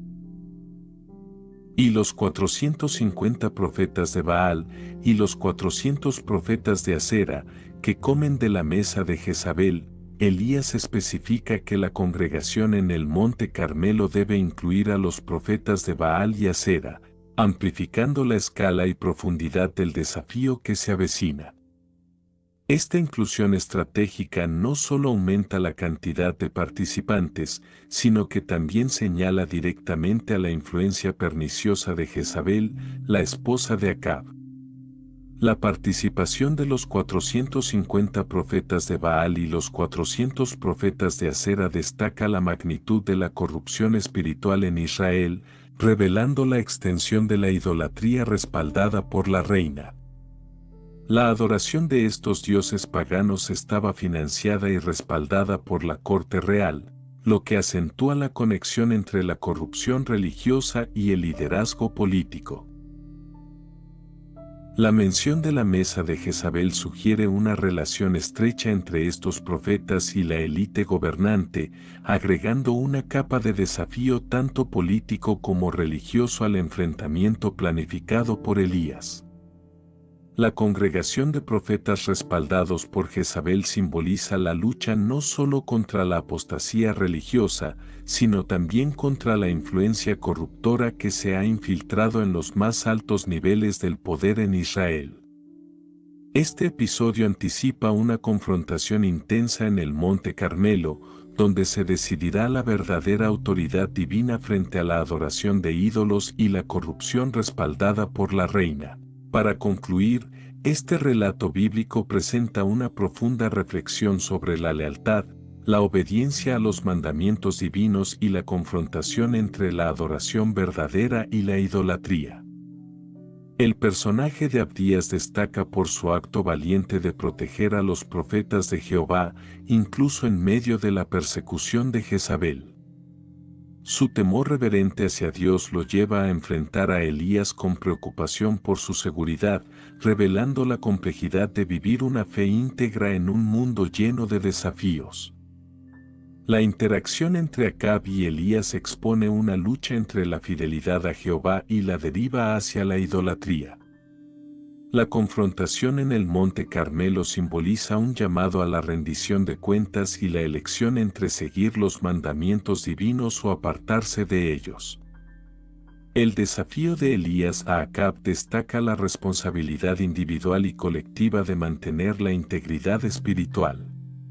Y los 450 profetas de Baal, y los 400 profetas de Acera, que comen de la mesa de Jezabel. Elías especifica que la congregación en el Monte Carmelo debe incluir a los profetas de Baal y Acera, amplificando la escala y profundidad del desafío que se avecina. Esta inclusión estratégica no solo aumenta la cantidad de participantes, sino que también señala directamente a la influencia perniciosa de Jezabel, la esposa de Acab. La participación de los 450 profetas de Baal y los 400 profetas de Acera destaca la magnitud de la corrupción espiritual en Israel, revelando la extensión de la idolatría respaldada por la reina. La adoración de estos dioses paganos estaba financiada y respaldada por la corte real, lo que acentúa la conexión entre la corrupción religiosa y el liderazgo político. La mención de la mesa de Jezabel sugiere una relación estrecha entre estos profetas y la élite gobernante, agregando una capa de desafío tanto político como religioso al enfrentamiento planificado por Elías. La congregación de profetas respaldados por Jezabel simboliza la lucha no solo contra la apostasía religiosa, sino también contra la influencia corruptora que se ha infiltrado en los más altos niveles del poder en Israel. Este episodio anticipa una confrontación intensa en el Monte Carmelo, donde se decidirá la verdadera autoridad divina frente a la adoración de ídolos y la corrupción respaldada por la reina. Para concluir, este relato bíblico presenta una profunda reflexión sobre la lealtad, la obediencia a los mandamientos divinos y la confrontación entre la adoración verdadera y la idolatría. El personaje de Abdías destaca por su acto valiente de proteger a los profetas de Jehová, incluso en medio de la persecución de Jezabel. Su temor reverente hacia Dios lo lleva a enfrentar a Elías con preocupación por su seguridad, revelando la complejidad de vivir una fe íntegra en un mundo lleno de desafíos. La interacción entre Acab y Elías expone una lucha entre la fidelidad a Jehová y la deriva hacia la idolatría. La confrontación en el Monte Carmelo simboliza un llamado a la rendición de cuentas y la elección entre seguir los mandamientos divinos o apartarse de ellos. El desafío de Elías a Acab destaca la responsabilidad individual y colectiva de mantener la integridad espiritual.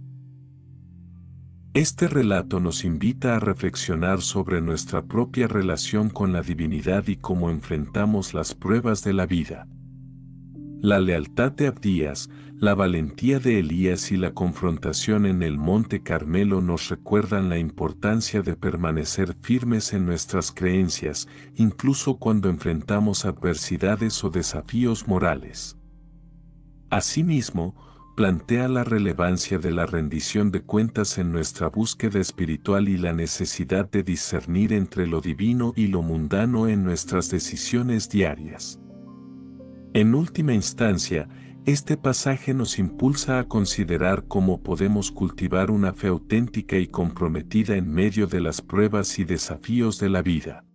Este relato nos invita a reflexionar sobre nuestra propia relación con la divinidad y cómo enfrentamos las pruebas de la vida. La lealtad de Abdías, la valentía de Elías y la confrontación en el Monte Carmelo nos recuerdan la importancia de permanecer firmes en nuestras creencias, incluso cuando enfrentamos adversidades o desafíos morales. Asimismo, plantea la relevancia de la rendición de cuentas en nuestra búsqueda espiritual y la necesidad de discernir entre lo divino y lo mundano en nuestras decisiones diarias. En última instancia, este pasaje nos impulsa a considerar cómo podemos cultivar una fe auténtica y comprometida en medio de las pruebas y desafíos de la vida.